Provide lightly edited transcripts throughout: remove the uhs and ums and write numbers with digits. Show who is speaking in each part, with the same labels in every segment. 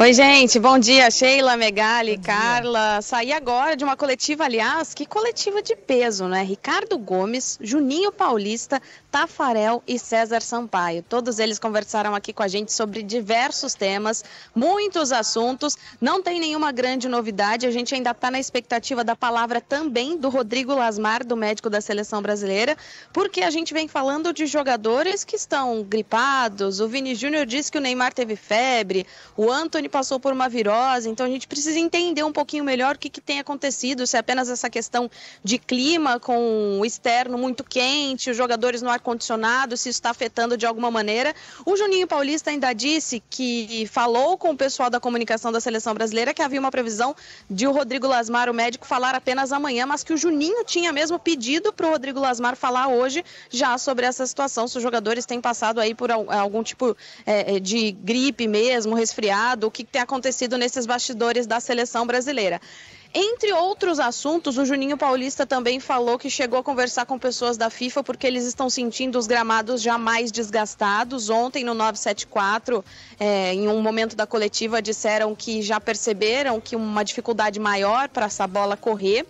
Speaker 1: Oi, gente, bom dia, Sheila, Megali, Carla. Saí agora de uma coletiva, aliás, que coletiva de peso, né? Ricardo Gomes, Juninho Paulista, Tafarel e César Sampaio. Todos eles conversaram aqui com a gente sobre diversos temas, muitos assuntos. Não tem nenhuma grande novidade, a gente ainda está na expectativa da palavra também do Rodrigo Lasmar, do médico da Seleção Brasileira, porque a gente vem falando de jogadores que estão gripados. O Vini Júnior disse que o Neymar teve febre, o Antony passou por uma virose, então a gente precisa entender um pouquinho melhor o que tem acontecido, se é apenas essa questão de clima com o externo muito quente, os jogadores no ar-condicionado, se isso está afetando de alguma maneira. O Juninho Paulista ainda disse que falou com o pessoal da comunicação da Seleção Brasileira que havia uma previsão de o Rodrigo Lasmar, o médico, falar apenas amanhã, mas que o Juninho tinha mesmo pedido para o Rodrigo Lasmar falar hoje já sobre essa situação, se os jogadores têm passado aí por algum tipo de gripe mesmo, resfriado, o que tem acontecido nesses bastidores da Seleção Brasileira. Entre outros assuntos, o Juninho Paulista também falou que chegou a conversar com pessoas da FIFA porque eles estão sentindo os gramados já mais desgastados. Ontem, no 974, em um momento da coletiva, disseram que já perceberam que uma dificuldade maior para essa bola correr.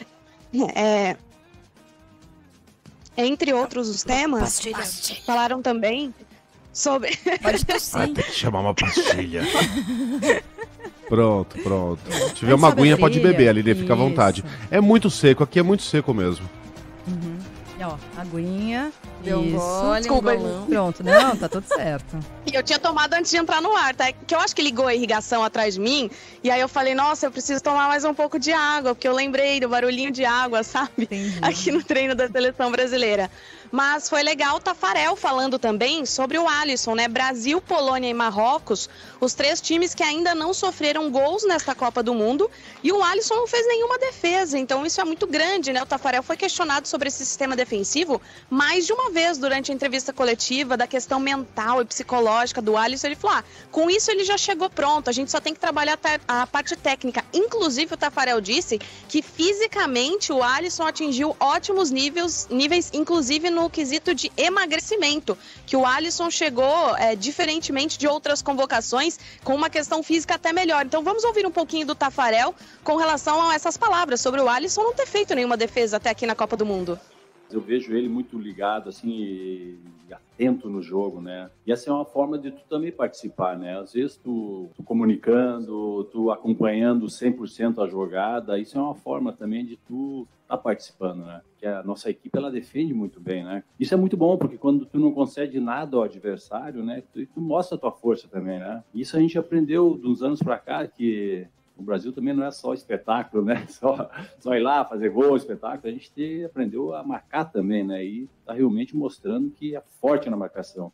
Speaker 1: Entre outros os temas, falaram também sobre...
Speaker 2: Pode tossir.
Speaker 3: Vai ter que chamar uma pastilha. Pronto. Se tiver uma aguinha, pode beber, Aline, fica à vontade. É muito seco, aqui é muito seco mesmo.
Speaker 2: Uhum. Ó, aguinha.
Speaker 1: Deu um gole,
Speaker 2: desculpa, pronto, não, tá tudo certo.
Speaker 1: E eu tinha tomado antes de entrar no ar, tá? Que eu acho que ligou a irrigação atrás de mim, e aí eu falei, nossa, eu preciso tomar mais um pouco de água, porque eu lembrei do barulhinho de água, sabe?
Speaker 2: Entendi.
Speaker 1: Aqui no treino da Seleção Brasileira. Mas foi legal o Tafarel falando também sobre o Alisson, né? Brasil, Polônia e Marrocos, os 3 times que ainda não sofreram gols nesta Copa do Mundo, e o Alisson não fez nenhuma defesa, então isso é muito grande, né? O Tafarel foi questionado sobre esse sistema defensivo mais de uma vez durante a entrevista coletiva, da questão mental e psicológica do Alisson. Ele falou, com isso ele já chegou pronto, a gente só tem que trabalhar a parte técnica. Inclusive o Tafarel disse que fisicamente o Alisson atingiu ótimos níveis, inclusive no quesito de emagrecimento, que o Alisson chegou, diferentemente de outras convocações, com uma questão física até melhor. Então vamos ouvir um pouquinho do Tafarel com relação a essas palavras sobre o Alisson não ter feito nenhuma defesa até aqui na Copa do Mundo.
Speaker 4: Eu vejo ele muito ligado, assim, e atento no jogo, né? E essa é uma forma de tu também participar, né? Às vezes tu comunicando, tu acompanhando 100% a jogada, isso é uma forma também de tu estar participando, né? Que a nossa equipe, ela defende muito bem, né? Isso é muito bom, porque quando tu não concede nada ao adversário, né? Tu mostra a tua força também, né? Isso a gente aprendeu de uns anos pra cá, que o Brasil também não é só espetáculo, né? Só ir lá, fazer gol, espetáculo. A gente aprendeu a marcar também, né? E está realmente mostrando que é forte na marcação.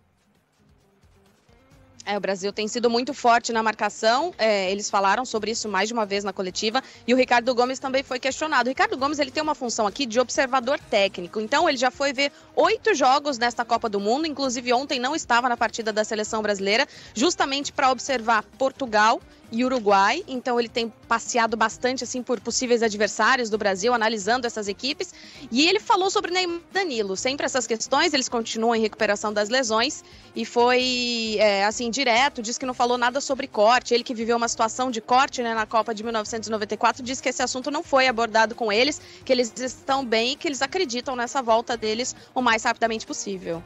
Speaker 1: O Brasil tem sido muito forte na marcação, eles falaram sobre isso mais de uma vez na coletiva, e o Ricardo Gomes também foi questionado. O Ricardo Gomes, ele tem uma função aqui de observador técnico, então ele já foi ver 8 jogos nesta Copa do Mundo, inclusive ontem não estava na partida da Seleção Brasileira, justamente para observar Portugal e Uruguai, então ele tem passeado bastante assim por possíveis adversários do Brasil, analisando essas equipes, e ele falou sobre Neymar e Danilo, sempre essas questões, eles continuam em recuperação das lesões, e foi assim, direto, disse que não falou nada sobre corte, ele que viveu uma situação de corte, né, na Copa de 1994, disse que esse assunto não foi abordado com eles, que eles estão bem e que eles acreditam nessa volta deles o mais rapidamente possível.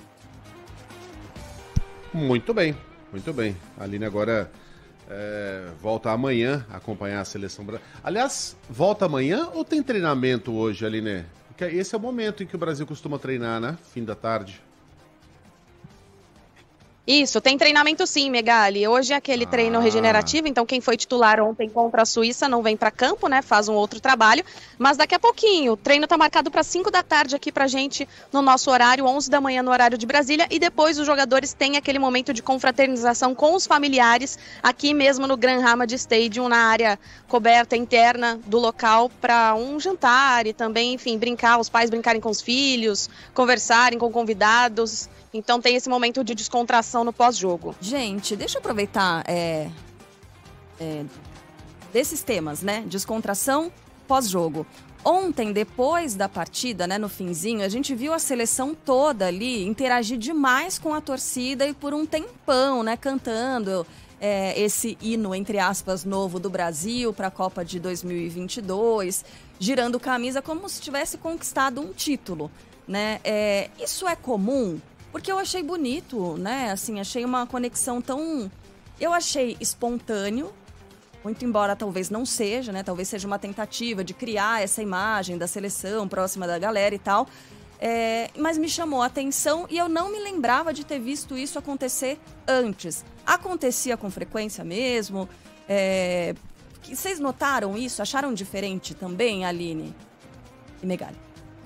Speaker 3: Muito bem. A Aline agora volta amanhã a acompanhar a Seleção Brasileira. Aliás, volta amanhã ou tem treinamento hoje, Aline? Porque esse é o momento em que o Brasil costuma treinar, né? Fim da tarde.
Speaker 1: Isso, tem treinamento sim, Megali. Hoje é aquele treino regenerativo, então quem foi titular ontem contra a Suíça não vem para campo, né? Faz um outro trabalho, mas daqui a pouquinho, o treino tá marcado para 5 da tarde aqui pra gente no nosso horário, 11 da manhã no horário de Brasília, e depois os jogadores têm aquele momento de confraternização com os familiares aqui mesmo no Gran Hamad Stadium, na área coberta interna do local, para um jantar e também, enfim, brincar, os pais brincarem com os filhos, conversarem com convidados. Então tem esse momento de descontração no pós-jogo.
Speaker 2: Gente, deixa eu aproveitar desses temas, né? Descontração pós-jogo. Ontem, depois da partida, né, no finzinho, a gente viu a seleção toda ali interagir demais com a torcida e por um tempão, né, cantando esse hino, entre aspas, novo do Brasil para a Copa de 2022, girando camisa como se tivesse conquistado um título, né? Isso é comum? Porque eu achei bonito, né? Assim, achei uma conexão tão... Eu achei espontâneo, muito embora talvez não seja, né? Talvez seja uma tentativa de criar essa imagem da seleção próxima da galera e tal. Mas me chamou a atenção e eu não me lembrava de ter visto isso acontecer antes. Acontecia com frequência mesmo? Vocês notaram isso? Acharam diferente também, Aline e Megali?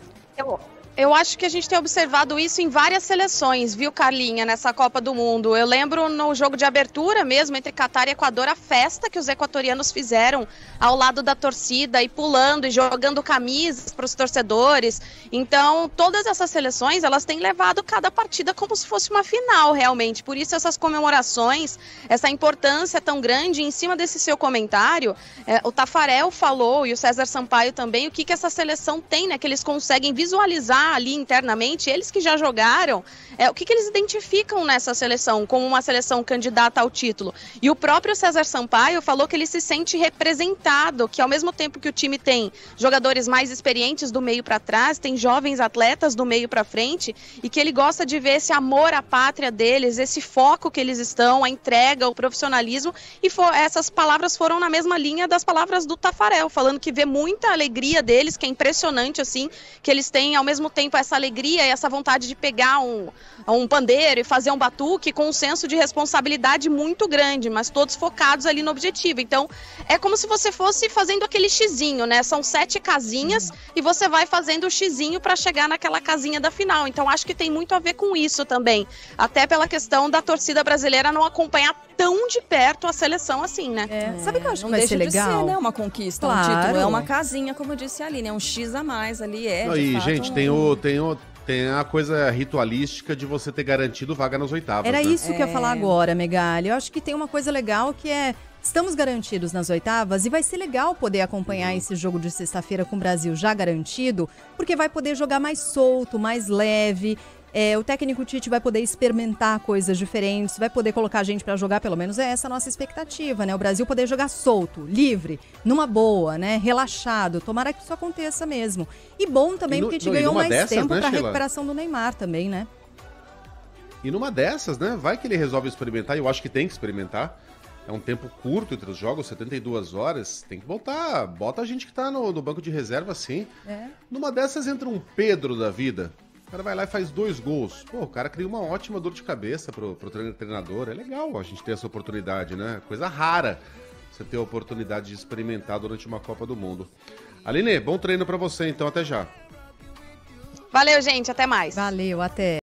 Speaker 1: Eu acho que a gente tem observado isso em várias seleções, viu, Carlinha, nessa Copa do Mundo. Eu lembro no jogo de abertura mesmo, entre Catar e Equador, a festa que os equatorianos fizeram ao lado da torcida e pulando e jogando camisas para os torcedores. Então, todas essas seleções, elas têm levado cada partida como se fosse uma final, realmente. Por isso, essas comemorações, essa importância tão grande. Em cima desse seu comentário, o Tafarel falou, e o César Sampaio também, o que essa seleção tem, né, que eles conseguem visualizar ali internamente, eles que já jogaram, o que eles identificam nessa seleção como uma seleção candidata ao título. E o próprio César Sampaio falou que ele se sente representado, que ao mesmo tempo que o time tem jogadores mais experientes do meio para trás, tem jovens atletas do meio para frente, e que ele gosta de ver esse amor à pátria deles, esse foco que eles estão, a entrega, o profissionalismo, e essas palavras foram na mesma linha das palavras do Tafarel, falando que vê muita alegria deles, que é impressionante, assim, que eles têm ao mesmo tempo essa alegria e essa vontade de pegar um pandeiro e fazer um batuque com um senso de responsabilidade muito grande, mas todos focados ali no objetivo. Então, é como se você fosse fazendo aquele xizinho, né? São 7 casinhas e você vai fazendo o xizinho para chegar naquela casinha da final. Então, acho que tem muito a ver com isso também. Até pela questão da torcida brasileira não acompanhar tão de perto a seleção assim, né?
Speaker 5: Sabe o que eu acho que
Speaker 2: não
Speaker 5: vai ser legal?
Speaker 2: Ser, né, uma conquista,
Speaker 5: claro.
Speaker 2: Um título, é uma casinha, como disse a Aline, é um X a mais ali,
Speaker 3: E, gente, tem a coisa ritualística de você ter garantido vaga nas oitavas.
Speaker 5: Era isso que eu ia falar agora, Megali. Eu acho que tem uma coisa legal que estamos garantidos nas oitavas e vai ser legal poder acompanhar esse jogo de sexta-feira com o Brasil já garantido, porque vai poder jogar mais solto, mais leve. O técnico Tite vai poder experimentar coisas diferentes, vai poder colocar a gente pra jogar, pelo menos é essa a nossa expectativa, né? O Brasil poder jogar solto, livre, numa boa, né? Relaxado. Tomara que isso aconteça mesmo. E bom também, porque a gente ganhou mais tempo, né, pra recuperação do Neymar também, né?
Speaker 3: E numa dessas, né? Vai que ele resolve experimentar, e eu acho que tem que experimentar. É um tempo curto entre os jogos, 72 horas. Tem que bota a gente que tá no banco de reserva, sim. Numa dessas entra um Pedro da vida. O cara vai lá e faz 2 gols. Pô, o cara cria uma ótima dor de cabeça pro treinador. É legal a gente ter essa oportunidade, né? Coisa rara você ter a oportunidade de experimentar durante uma Copa do Mundo. Aline, bom treino pra você, então. Até já.
Speaker 1: Valeu, gente. Até mais.
Speaker 5: Valeu, até.